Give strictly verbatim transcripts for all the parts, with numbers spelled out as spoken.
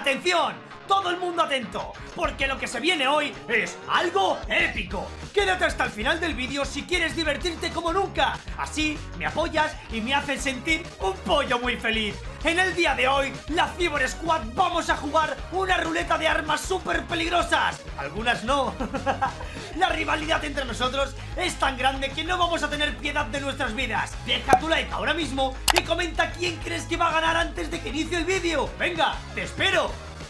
¡Atención! Todo el mundo atento, porque lo que se viene hoy es algo épico. Quédate hasta el final del vídeo si quieres divertirte como nunca. Así me apoyas y me haces sentir un pollo muy feliz. En el día de hoy, la Cyber Squad vamos a jugar una ruleta de armas súper peligrosas. Algunas no. La rivalidad entre nosotros es tan grande que no vamos a tener piedad de nuestras vidas. Deja tu like ahora mismo y comenta quién crees que va a ganar antes de que inicie el vídeo. Venga, te espero.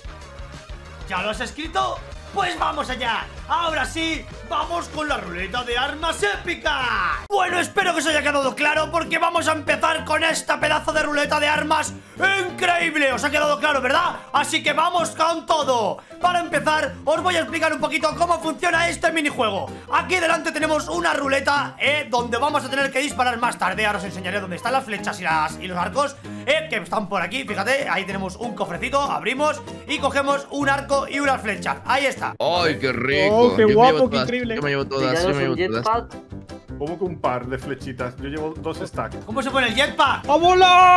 ¿Ya lo has escrito? Pues vamos allá. Ahora sí, vamos con la ruleta de armas épicas. Bueno, espero que os haya quedado claro, porque vamos a empezar con esta pedazo de ruleta de armas increíble. Os ha quedado claro, ¿verdad? Así que vamos con todo. Para empezar, os voy a explicar un poquito cómo funciona este minijuego. Aquí delante tenemos una ruleta, eh, donde vamos a tener que disparar más tarde. Ahora os enseñaré dónde están las flechas y, las, y los arcos, eh, que están por aquí. Fíjate, ahí tenemos un cofrecito, abrimos y cogemos un arco y una flecha. Ahí está. ¡Ay, qué rico! Oh, qué Yo me guapo, llevo qué todas, increíble. Yo me llevo todas, yo me llevo todas. ¿Cómo que un par de flechitas? Yo llevo dos stacks. ¿Cómo se pone el jetpack? ¡A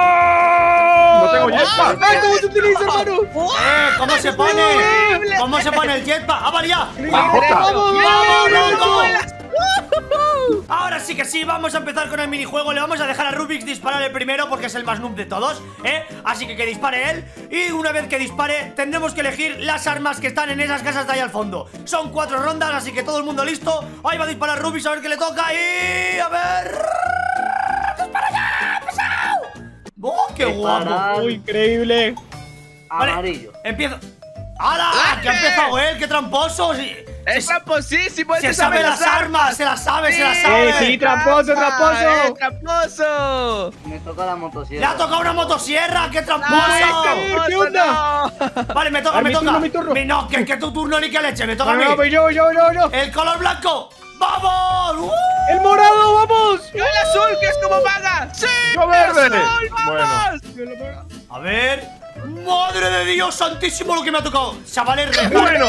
volar! No tengo jetpack. ¡Ah! ¿Cómo se utiliza, hermano? Eh, ¿cómo se pone? ¿Cómo se pone el jetpack? ¡Ah, vale, ya! ¡Vamos, vamos, loco! vamos! Ahora sí que sí, vamos a empezar con el minijuego. Le vamos a dejar a Rubix disparar el primero, porque es el más noob de todos, ¿eh? Así que que dispare él. Y una vez que dispare, tendremos que elegir las armas que están en esas casas de ahí al fondo. Son cuatro rondas, así que todo el mundo listo. Ahí va a disparar Rubix, a ver qué le toca. Y... a ver... ¡dispara ya! ¡Pesado! ¡Oh, qué guapo! ¡Oh, increíble! Vale, Amarillo. empiezo. ¡Hala! ¡Que ha empezado él! ¡Qué tramposo! Sí, ¡Es tramposísimo! se sabe las armas, se las sabe, se las ¡Eh, sabe. sí, tramposo, ¡Eh, tramposo! tramposo! Me toca la ¡Le motosierra. ha tocado una motosierra! ¡Qué ¡Ay, tramposo! caer! ¿Qué onda? Vale, me toca, A me mi toca. turno, mi turno. Mi- no, que, que tu turno ni que leche, me toca No, a no, mí. pues yo, yo, yo, yo. El color blanco. ¡Vamos! ¡Uh! ¡El morado, vamos! ¡El azul, que es como vaga! ¡Sí! ¡Yo verde! ¡Azul, vamos! A ver. ¡Madre de Dios santísimo lo que me ha tocado! Chavales, re- Bueno.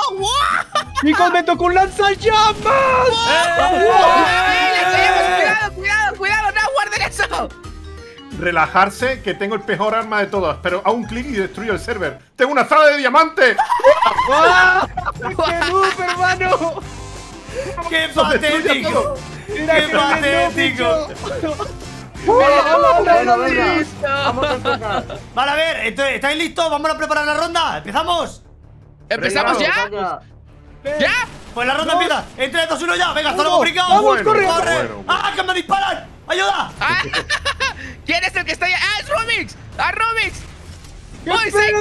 ¡Chicos, me tocó un lanzallamas! ¡Eh, ¡Cuidado, cuidado, cuidado! ¡No guarden eso! Relajarse, que tengo el peor arma de todas. Pero a un clic y destruyo el server. ¡Tengo una sala de diamante! ¡Ah! ¡Qué noob, hermano! ¡Qué Eso destruye todo. patético! Mira ¡Qué que noob, patético! bicho. ¡Hola, hola, Bueno, hola, venga. Luis! Vamos a empezar. Vale, a ver, entonces, ¿estáis listos? ¿Vamos a preparar la ronda? ¿Empezamos? ¿Empezamos ya? Venga. ¿Ya? Pues la ronda Dos. empieza. En tres, dos, uno ya. Venga, hasta luego, Uno. brincao. Vamos, Bueno, corre, ¡Corre! bueno, bueno. ¡Ah, que me disparan! ¡Ayuda! Ah, ¿quién es el que está allá? ¡Ah, es Rubix! ¡Ah, Rubix! ¡Muy ¡Espera!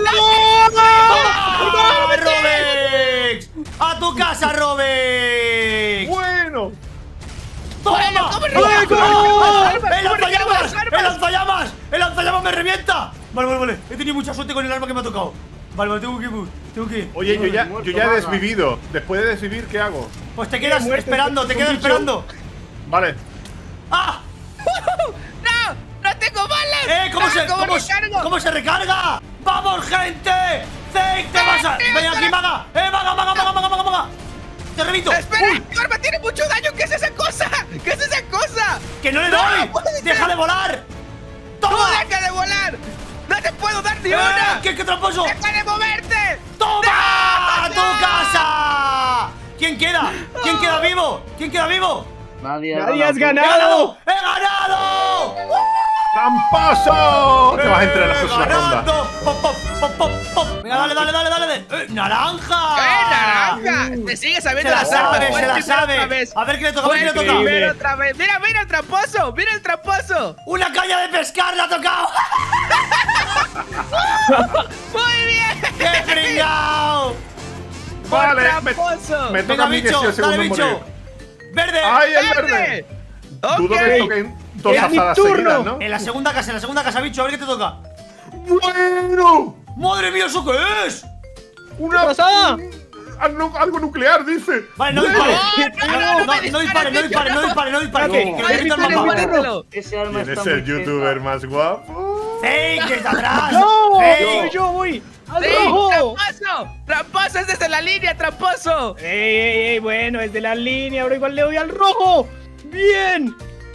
¡Ah, Robix! ¡A tu casa, Robix! Bueno. ¡Toma! Bueno, ¿cómo no? ¡Ah! ¡Ah! ¡El ¡Armas! lanzallamas! ¡Armas! ¡El lanzallamas! ¡El lanzallamas me revienta! Vale, vale, vale. He tenido mucha suerte con el arma que me ha tocado. Vale, vale, tengo que ir. Tengo que ir. Oye, yo ya, Muerto, yo ya he vaga. desvivido. Después de desvivir, ¿qué hago? Pues te quedas muerte, esperando, te un quedas bicho. esperando. Vale. ¡Ah! ¡No! ¡No tengo balas! ¡Eh! ¿Cómo, ¡Ah, se, cómo cómo, recargo! ¿Cómo se recarga? ¡Vamos, gente! ¡Fake, te vas a! ¡Ven aquí, maga! ¡Eh, maga, maga, maga, maga, maga, maga! ¡Te reviento! ¡Espera! ¡Mi arma tiene mucho daño! ¿Qué es esa cosa? ¿Qué es esa cosa? ¡Que no le ¡No, doy! puede ser! ¡Deja de volar! ¡No ¡Toma! deja de volar! ¡No te puedo dar ni ¡Eh! una! ¿Qué, qué tramposo! ¡Deja de moverte! ¡Toma! ¡A ¡No! tu casa! ¿Quién queda? ¿Quién queda vivo? ¿Quién queda vivo? Nadie, ¡Nadie has ¡He ganado! ¡He ganado! ¡Tramposo! Te vas a entrar en la ¡Eh, próxima ronda. ganando! ¡Pop, pop, pop, pop, pop! Venga, dale, dale, dale, dale. ¡Eh, naranja! ¡Eh, naranja! ¡Te sigues Se sabiendo la las armas! sabe, se Puedes la primero sabe. otra vez. A ver qué le toca, a ver qué le Puedes toca. primero otra vez. ¡Mira, mira el tramposo! ¡Mira el tramposo! ¡Una caña de pescar le ha tocado! ¡Muy bien! ¡Qué pringao! Vale, me, tramposo! me toca Venga, a mí que bicho, soy el dale, segundo en bicho. morir. ¡Verde! ¡Ay, el ¡Verde! verde! Ok. Dudo que toquen dos Es mi azadas turno. seguidas, ¿no? En la segunda casa, en la segunda casa, bicho, a ver qué te toca. ¡Bueno! ¡Madre mía, eso qué es! ¡Una... ¿Qué pasa? Algo, algo nuclear, dice. Vale, no Bueno. dispare. No, no, no, no me no dispare, no dispare, no dispare, no dispare. Espérate, Que que le quita el dispare, mapa. dispare. Ese arma ¿Quién está es el muy youtuber fea. más guapo? ¡Fake, desde atrás! ¡No! ¡Fake! ¡Yo voy! ¡Al ¡Sí! rojo! ¡Tramposo! ¡Tramposo! ¡Es desde la línea, tramposo! ¡Ey, ey, ey! Bueno, es de la línea, pero igual le doy al rojo. ¡Bien!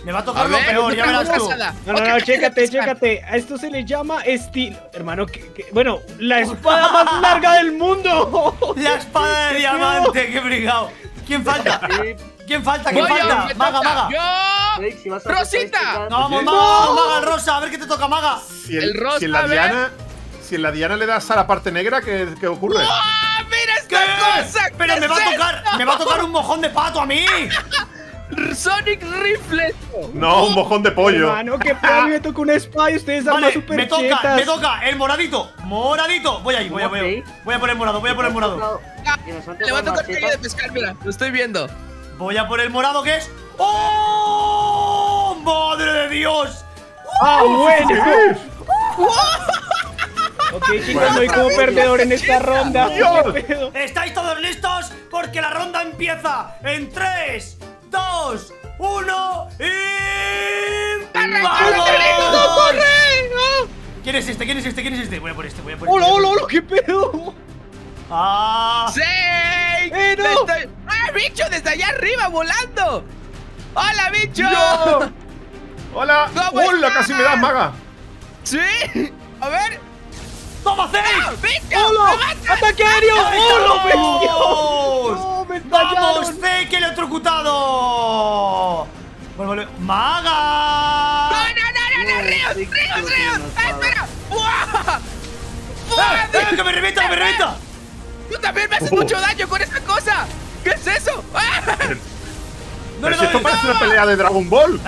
Le va a tocar A lo ver, peor, ya verás tú. pasada. No, no, no, chécate, chécate. A esto se le llama estilo. Hermano, que, que- bueno, la espada más larga del mundo. La espada de diamante, qué brigado. ¿Quién falta? Sí, ¿Quién falta? ¿Quién Voy yo, falta? me Maga, toca. maga. Yo. Rick, si vas a hacer ¡Rosita! estadísticas- No, vamos, No. maga, vamos, maga, el rosa. A ver qué te toca, maga. Si, el- El rosa, si en la a ver. diana. Si en la diana le das a la parte negra, ¿qué, qué ocurre? ¡Ah, mira ¿Qué? esta cosa! Pero ¿Qué me va a es tocar, esto? me va a tocar un mojón de pato a mí. Sonic Rifle. No, un mojón de pollo. Hermano, que pedo, me tocó una espada y ustedes armas Vale, super me toca, chetas. me toca el moradito. Moradito. Voy ahí, voy a, voy a, Ok. voy a por el morado, voy a por el morado. Y nos han Le va a tocado tocar caña de machetas. pescar, mira, lo estoy viendo. Voy a por el morado que es. ¡Oh! ¡Madre de Dios! Ah, bueno. ¿Qué? Ok, chicos, voy como perdedor en esta ronda. Dios. ¿Qué pedo? ¿Estáis todos listos? Porque la ronda empieza en tres, dos, uno y... ¡Vamos! ¡Corre! ¿Quién es este? ¿Quién es este? ¿Quién es este? Voy a por este, voy a por este. Hola, hola, hola, ¿qué pedo? ¡Ah! ¡Sí! ¡Eh, no! Estoy- ¡Ah, bicho! ¡Desde allá arriba, volando! ¡Hola, bicho! ¡Yo! ¡Hola! ¿Cómo ¡Hola! estás? Casi me das, maga. ¿Sí? A ver. ¡Toma, ¡Ah, seis! bicho! ¡Hola! ¡Me mata! ¡Ataque aéreo! ¡Ahí ¡Hola, estamos! bestia! ¡No, me ¡Vamos, estallaron! Fake electrocutado! Bueno, vale. ¡Maga! ¡No, no, no, no, no! No, ¡Ríos, sí, ríos, creo que ríos! no ¡Ah, estaba. espera! ¡Buah! ¡Eh, ¡Buah! eh, que me revienta, que me revienta! ¡Tú también me haces Oh. mucho daño con esta cosa! ¿Qué es eso? ¡Ah! No Pero le si esto doy. parece una pelea de Dragon Ball.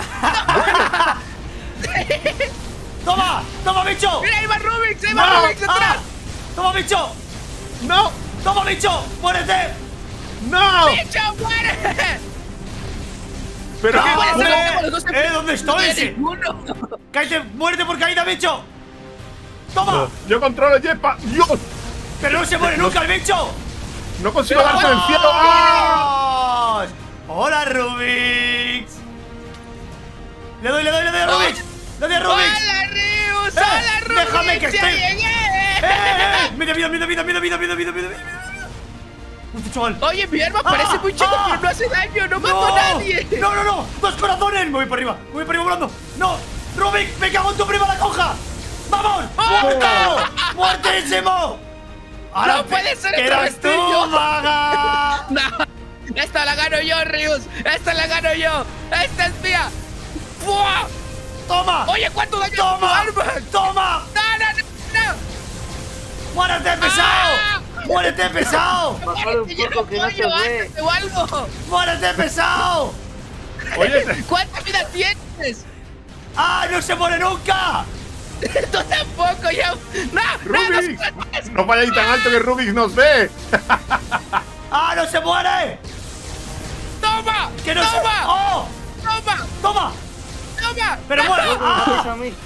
¡Toma! ¡Toma, bicho! ¡Mira, ahí va Rubik! ¡Ahí va ¡No! Rubik detrás! ¡Ah! ¡Toma, bicho! ¡No! ¡Toma, bicho! ¡Muérete! ¡No! ¡Bicho, muere! ¿Pero ¡No, qué? puede ser, hombre! como los dos ¡Eh, ¿dónde estoy? ¡Eres ese? uno! ¡Cállate! ¡Muérete por caída, bicho! ¡Toma! Yo controlo el jetpack. ¡Dios! ¡Pero no se muere nunca el bicho! No consigo darte en el cielo. ¡Ah! ¡Vamos! ¡Hola, Rubix! ¡Le doy, le doy, le doy a Rubix! ¡Le doy a Rubix! ¡Hola, Rius! Eh, ¡Hola, Rubik! déjame que ¡Ya esté- llegué! ¡Eh, eh, eh! ¡Mira, mira, mira, mira, mira, mira, mira, mira, mira, mira! ¡Hostia, chaval! Oye, mi arma parece ¡Ah! muy chico, ¡Ah! pero no hace daño, no mato a nadie. ¡No, no, no! ¡Dos corazones! Me voy por arriba, me voy por arriba volando. ¡No! ¡Rubik, me cago en tu prima la coja! ¡Vamos! ¡Ah! ¡Muerto! ¡Muertísimo! Ahora ¡No puede ser que otra eras vez tú, yo! maga! No, esta la gano yo, Rius. Esta la gano yo. Esta es mía. ¡Fua! ¡Toma! Oye, ¿cuánto daño ¡Toma! tu arma? ¡Toma! No, no, no, no. ¡Muérete, pesado! ¡Ah! ¡Muérete, pesado! Bajar un Yo poco que no se pollo, ve. ándate o algo. ¡Muérete, pesado! Oye, ¿Cuánta vida tienes? ¡Ah, no se muere nunca! Tú tampoco, yo. No, no, no, Rubik. No vayáis tan alto que Rubik nos ve. ¡Ah, no se muere! ¡Toma! ¡Que no se... ¡Toma! ¡Oh! ¡Toma! ¡Toma! ¡Toma! ¡Pero muere! No me ¡Ah! dejes a mí.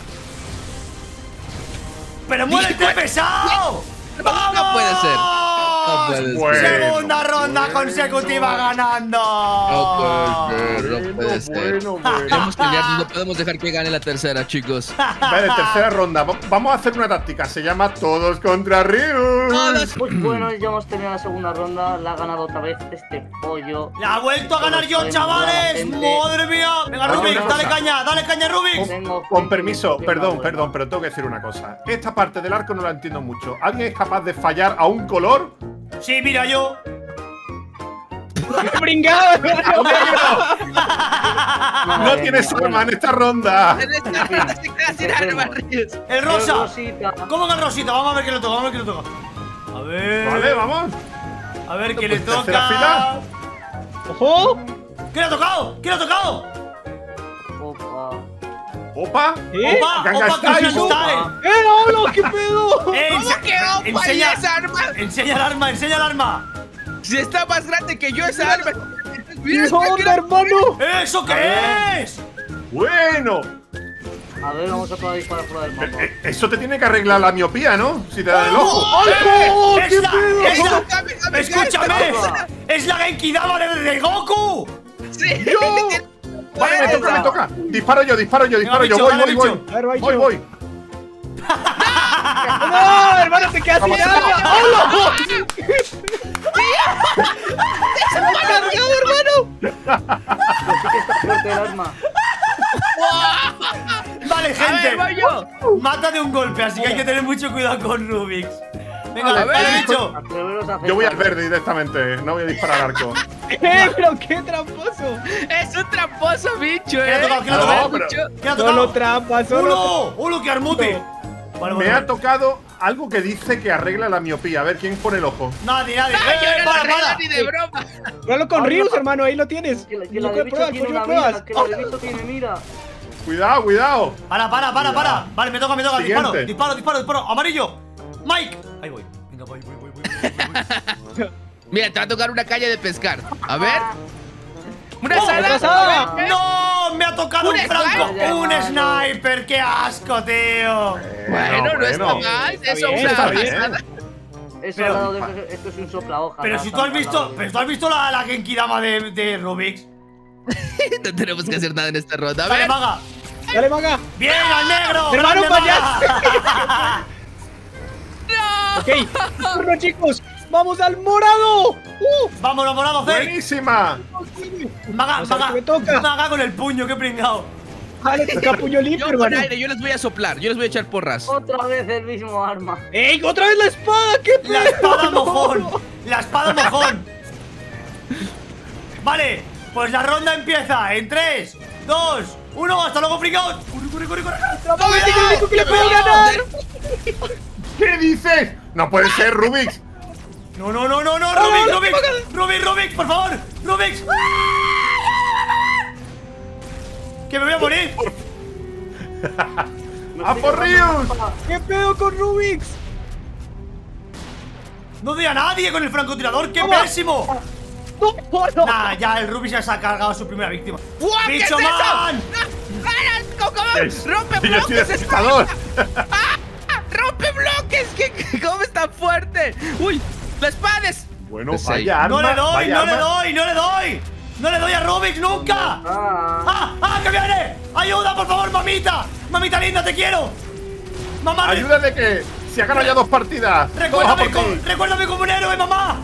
¡Pero muérete, pesado! ¡Vamos! No puede ser. No puede ser. Bueno, Segunda ronda bueno. consecutiva ganando. No puede ser, no Bueno, puede ser. bueno, bueno. Tenemos que liarnos, no podemos dejar que gane la tercera, chicos. Vale, tercera ronda. Va- Vamos a hacer una táctica. Se llama Todos contra Ryu. Todos. Pues bueno, ya hemos terminado la segunda ronda. La ha ganado otra vez este pollo. La ha vuelto a ganar yo, chavales. ¡Madre mía! Venga, Oye, Rubik, una dale cosa. caña, dale caña, Rubik. Tengo Con permiso, que perdón, no, perdón, pero tengo que decir una cosa. Esta parte del arco no la entiendo mucho. ¿Alguien es capaz de fallar a un color? Sí, mira yo. ¡Qué bringado, hermano! No Madre tienes mía, arma en esta ronda. En esta ronda se queda sin armas, Rius. El El rosa. rosita. ¿Cómo que el rosita? Vamos a ver qué le toca, vamos a ver qué le toca. A ver. Vale, vamos. A ver qué le Pues tercera toca. fila. ¡Ojo! ¿Qué le ha tocado? ¿Qué le ha tocado? Opa. Opa. ¿Eh? Opa, Gangnam opa, Gangnam Style. Style. ¡Eh, no, no! ¿Qué pedo? Eh, ¿Cómo ense- que opa y enseña, esa arma? enseña el arma, enseña el arma. Si está más grande que yo esa arma. ¿Qué Mira, onda, hermano? ¿Eso qué es? Bueno. A ver, vamos a probar disparar fuera del Eh, mapa. eh, Eso te tiene que arreglar la miopía, ¿no? Si te da el ojo. ¡Ojo! ¡Es ¡Qué la, pedo! es la- Dame, dame, ¡Escúchame! dame. ¡Es la Genkidama de, de Goku! Sí. Vale, me toca, me toca. Disparo yo, disparo yo, disparo yo. bicho, Voy, dale, voy, voy. bicho. A ver, Voy, bicho. voy. ¡No, hermano, te quedas sin Vamos, arma! ¡Hola! ¡Se me ha cargado, hermano! Pero sí que está fuerte el arma. Vale, A gente. ver, voy yo. Mata de un golpe, así que hay que tener mucho cuidado con Rubik's. Venga, A dale, ver. bicho. Atreveros a Yo voy al acercar. verde directamente, no voy a disparar al arco. ¡Eh, pero qué tramposo! Es un tramposo bicho, ¿Qué le ha eh. tocado? ¿Qué le ha No, tocado? pero- ¿Qué le ha Solo tocado? trampa, solo ¡Uno! ¡Uno, qué armute! Vale, Me vale. ha tocado algo que dice que arregla la miopía. A ver, ¿quién pone el ojo? Nadie, nadie. Ay, yo ¡Eh, no lo para, arreglo para! ni de broma. Pruébalo con Ahora Rius, va. hermano, ahí lo tienes. Que la, que Coño, la de bicho pruebas, tiene coño, una pruebas. mira. Que la de bicho tiene mira. Cuidado, cuidado. Para, para, para, para. Vale, me toca, me toca. Disparo, Siguiente. disparo, disparo, disparo. Amarillo. Mike. Ahí voy. Venga, voy, voy, voy, voy, voy, voy. Mira, te va a tocar una calle de pescar. A ver. Una ¡Oh, asada. otra asada! A ver, ¿eh? ¡No! ¡Me ha tocado un ¿Un franco! sniper? ¡Un sniper! ¡Qué asco, tío! Bueno, no está bueno. mal. Está Eso bien, una está bien. asada. Eso Pero- al lado de eso, esto es un sopla hoja. Pero si tú has visto, pero tú has visto la, la Genkidama de, de Rubik's. No tenemos que hacer nada en esta ronda. A Dale, ver. maga. Dale, maga. ¡Bien, al negro! Hermano, ¡Grande, maga! ¡No! Ok, turno, chicos. ¡Vamos al morado! ¡Uh! ¡Vámonos, morado, Fake! Buenísima. Maga, Vamos a ver maga, qué me toca. maga con el puño, qué pringao. Vale, toca puño limpio, Yo con hermano. aire, yo les voy a soplar. Yo les voy a echar porras. Otra vez el mismo arma. ¡Ey, otra vez la espada! ¡Qué La pedo! espada No. mojón. La espada mojón. Vale, pues la ronda empieza en tres, dos, uno. ¡Hasta luego, pringaos! ¡Corre, corre, corre, corre! ¡Atrapame, que es el único que le puedo ¡Cuidado! ganar! ¿Qué dices? No puede ser, Rubik's. No, no, no, no, no, No, Rubik, no, Rubik, no, Rubik, Rubik, por favor, Rubik. Que me voy a morir. Me ¡A estoy por quedando Rius! una- ¿Qué pedo con Rubik's? No doy a nadie con el francotirador, qué Toma. pésimo. ¡No, no! Nah, ya el Rubik ya se ha cargado a su primera víctima. ¡Buah, qué es ¡Bicho eso! man! ¡Ah, ah, Cocomo! Es- ¡Rompe Sí, yo estoy bloques! despistador. ¡Ah! ¡Rompe bloques! ¿Qué, qué- ¿Cómo es tan fuerte? ¡Uy! ¡La espada es! Bueno, Pues vaya ahí. arma. No le doy, vaya no le arma. doy, no le doy. No le doy a Rubik nunca. Ah, ¡Ah! ¡Ah! ¡Que viene! ¡Ayuda, por favor, mamita! ¡Mamita linda, te quiero! ¡Mamá! re- Ayúdame que se han ganado ya dos partidas. Todos a Recuérdame, por como, ti. recuérdame como un héroe, mamá.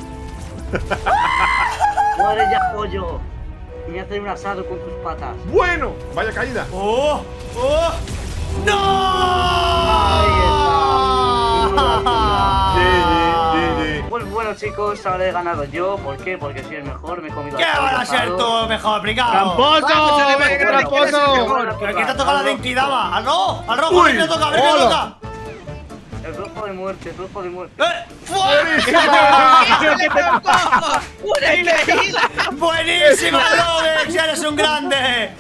muere ya, pollo. Y me hace un asado con tus patas. Bueno, vaya caída. ¡Oh! ¡Oh! ¡No! G G, G G. Pues bueno, chicos, ahora he ganado yo. ¿Por qué? Porque soy el mejor, me he comido ¿Qué al pollo van a ser asado. tú mejor, brigado? ¡Tramposo! Vamos, se le ve que ¡Tramposo! ¿Pero quién te ha tocado la Genkidama? ¡Al rojo! ¡Al rojo! ¿A Uy, quién le toca? ¿A ver quién le hola. toca? El rojo de muerte, el rojo de muerte. ¡Eh! Creo que te- ¡Una caída! ¡Buenísima, Rubik! ¡Eres un grande!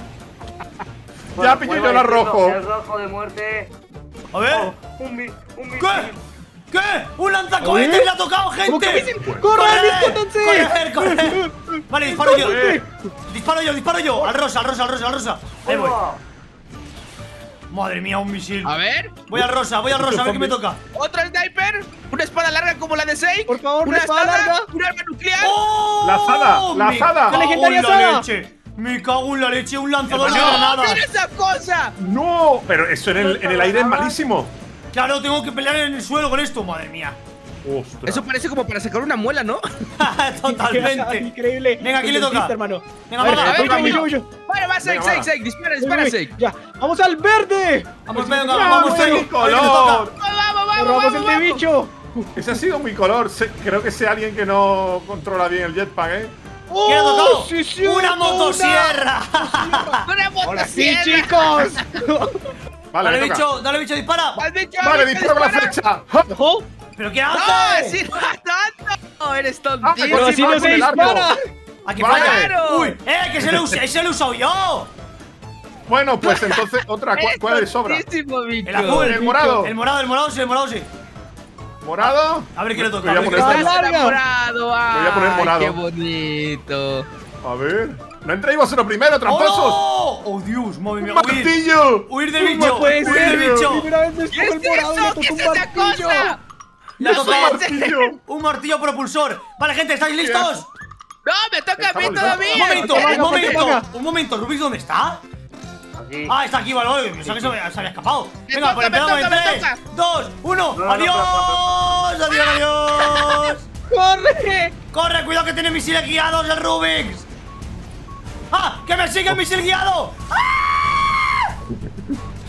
Ya pillé yo la rojo. El rojo de muerte. A ver. Oh, un mi, un misil. ¿Qué? ¿Qué? ¡Un lanzacohetes ¿Eh? le ha tocado, ¿Cómo que gente! misil? ¡Corre, dispárense! ¡Correr, correr! Vale, disparo yo. Eh. Disparo yo, disparo yo. Al rosa, al rosa, al rosa, al rosa. Ahí voy. Toma. Madre mía, un misil. A ver. Voy al rosa, voy al rosa, a ver qué me toca. ¿Otro sniper? ¿Una espada larga como la de Sage? Por favor, ¿Una una espada espada? larga. ¿Un arma nuclear? ¡Oh! La azada, la Me azada. cago La legendaria en azada. leche. Me cago en la leche, un lanzador de ¡No! granadas. ¡Mira esa cosa! No, pero eso en el, en el aire es malísimo. Claro, tengo que pelear en el suelo con esto, madre mía. Ostras. Eso parece como para sacar una muela, ¿no? Totalmente. Increíble. Venga, ¿a quién le toca? Listo, hermano. Venga, A ver, maga, voy venga, yo, voy yo, voy yo. Bueno, va Sage, Venga, Sage, va. Sage. Dispara, Voy, dispara, voy, Sage. Ya. ¡Vamos al verde! Vamos, Pues, venga, ya, vamos, bueno. Sage. color. A ver qué le toca. ¡Vamos, vamos, vamos! ¡Robamos el de vamos! bicho! Ese ha sido muy color. Se- creo que sea alguien que no controla bien el jetpack, ¿eh? ¡Oh, ¿Qué le ha tocado? sí, cierto, ¡Una motosierra! ¡Una ¡Ahora sí, motosierra! chicos! Vale, Dale, me toca. bicho, dale, bicho, dispara. ¡Al bicho! Vale, al bicho, disparo con la dispara! flecha. ¡Ja! ¿No? ¿Pero qué ¡No! haces? ¡Sí, tanto! ¡Eres Ah, tontísimo! Pero así no con se el arco. dispara. ¿A qué Vale. falla? Claro. ¡Uy! ¡Eh! ¡Que se lo usé! ¡Ese lo he usado yo! Bueno, pues entonces otra. ¿Cuál, ¡Eres cuál le sobra? tontísimo, bicho! El azul. El morado. El morado, el morado sí, el morado sí. ¿Morado? A ver qué le toca. Voy a a ver qué poner le esta- toca. larga. Morado, voy a poner ay, morado. ¡Qué bonito! A ver. No entréis vosotros primero, ¡Oh, tramposos. no! ¡Oh, Dios! ¡Madre mía! ¡Un ¡Huir! martillo! ¡Huir del No bicho! puede ¡Huir ser. del bicho! Primera vez me ¿Qué escojo es el morado y me eso? tocó ¿Qué un es esa martillo. cosa? ¡Le ha ¡Un tocado martillo! un martillo propulsor! Vale, gente, ¿estáis listos? ¡No, me toca a mí Estamos todavía! Un momento, Venga, un venga, momento. venga. Un momento, ¿Rubik dónde está? Aquí. Ah, está aquí, vale, vale. Pensaba que se había, se había escapado. Me Venga, toca, pues me empezamos en toca, me tres, toca. dos, uno. No, no, ¡Adiós! no, ¡Adiós, adiós! ¡Corre! ¡Corre, cuidado que tiene misiles guiados el Rubik! ¡Ah! ¡Que me sigue el misil guiado! ¡Ah!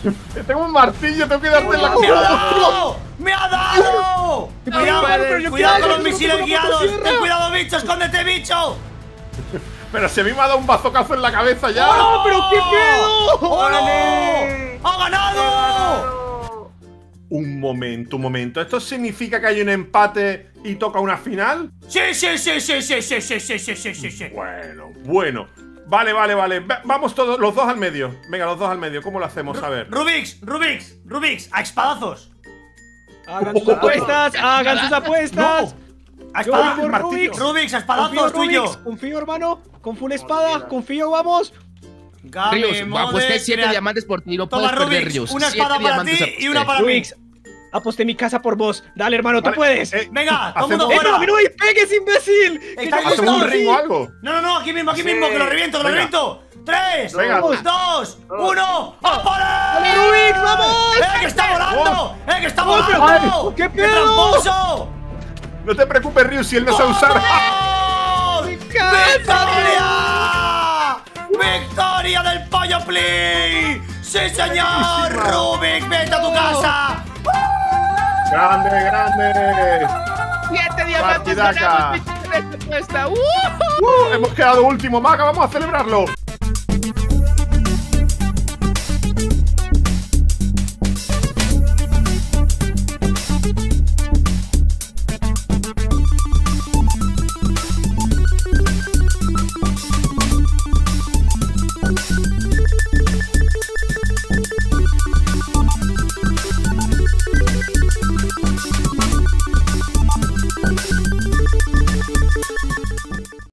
Tengo un martillo, tengo que darte en la ¡Me ha cara. dado! ¡Me ha dado! Cuidado, pero yo cuidado quiero con los que misiles la guiados. motosierra. Ten cuidado, bicho, escóndete, bicho. Pero si a mí me ha dado un bazocazo en la cabeza ya. ¡Oh, pero qué pedo! ¡Oh, ¡Gané! no! ¡Ha ganado! Un momento, un momento. ¿Esto significa que hay un empate y toca una final? Sí, sí, sí, sí, sí, sí, sí, sí, sí, sí, sí, sí. Bueno, bueno. Vale, vale, vale. Va- vamos todos, los dos al medio. Venga, los dos al medio. ¿Cómo lo hacemos? A ver. Rubix, Rubix, Rubix, a espadazos. Hagan sus apuestas, hagan sus apuestas. A Yo voy espadazos. por martillo. Rubix. Rubix, a Confío, espadazos, tú y Rubix. yo. Confío, hermano. Con full espada. Confío, vamos. Game Rius, mode, aposté siete crea- diamantes por ti, no Toma, puedes perder, Rubix, Rius. una Siete espada para diamantes ti y aposté. una para mí. Rubix, aposté mi casa por vos. Dale, hermano, Vale, tú puedes. eh, Venga, todo el mundo hacemos- ¡Eh, fuera. no, que no me pegues, imbécil! Que Está yo listo. ¿Hacemos un estoy ring o así. algo? No, no, no, aquí mismo, aquí Sí. mismo, que lo reviento, que lo Venga. reviento. Tres, Venga. dos, uno, ¡a por él! ¡Dale, Rubix, vamos! ¡Eh, que está volando! ¡Eh, que está ¡Oh, pero- volando! ¡Qué pedo! tramposo! No te preocupes, Ryu, si él no sabe usar. ¡Vamos! ¡Victoria! ¡Victoria del pollo play! ¡Sí, señor! ¡Rubik, vete a tu casa! Grande, grande. Siete diamantes Partidaca. ganados, bicho, en esta apuesta. ¡Uh! Uh, hemos quedado último, Maga. Vamos a celebrarlo.